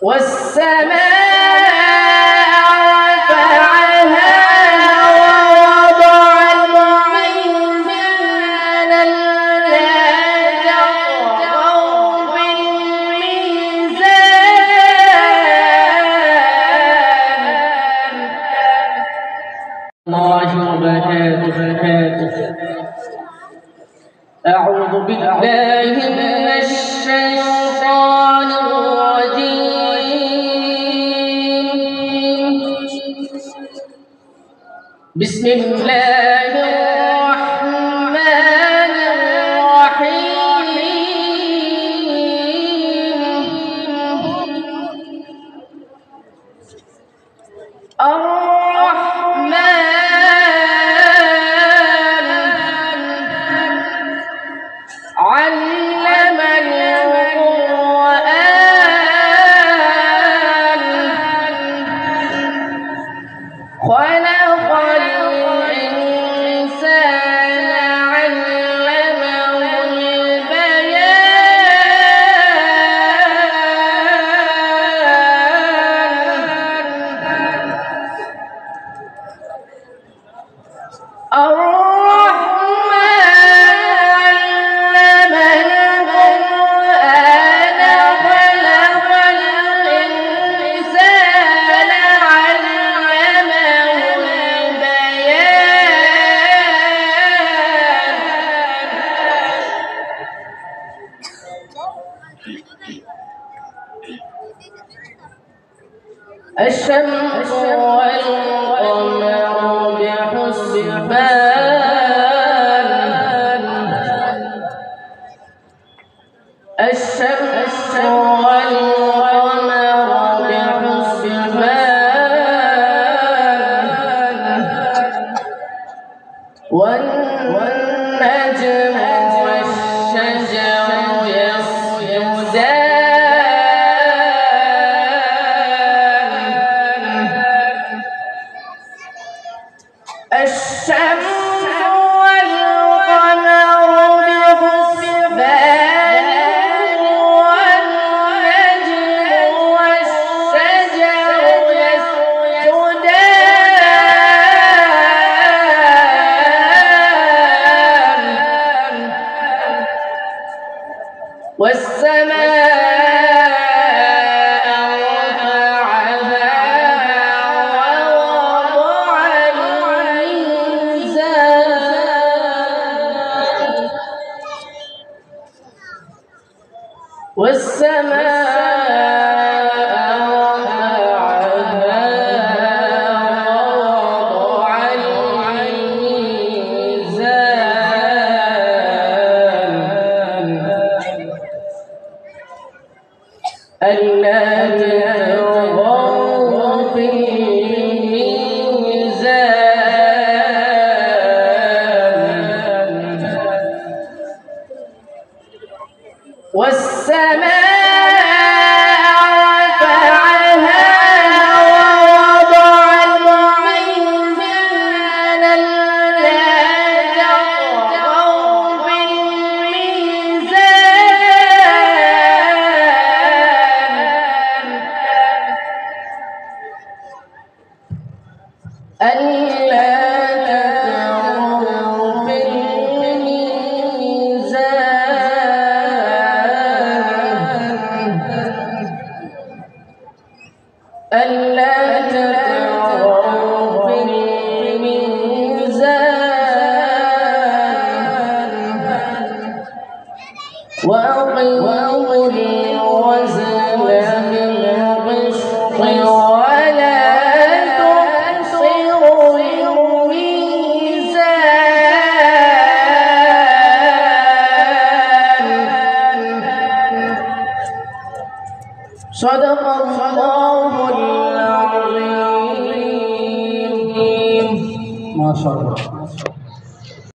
والسماء أعوذ بالله من الشيطان الرجيم. بسم الله الرحمن الرحيم. علم القرآن خلق الإنسان علمه البيان. الشمس والقمر بحسبان. الشمس والقمر بحسبان. والنجم والشجر يسجدان. الشمس والقمر بحسبان. والنجم والشجر يسجدان. والسماء رفعها ووضع الميزان. ألا تطغوا في الميزان. والسماء ألا تطغوا في الميزان. ألا تطغوا في الميزان. وأقيموا الوزن بالقسط ولا صدق الله العظيم. ما شاء الله.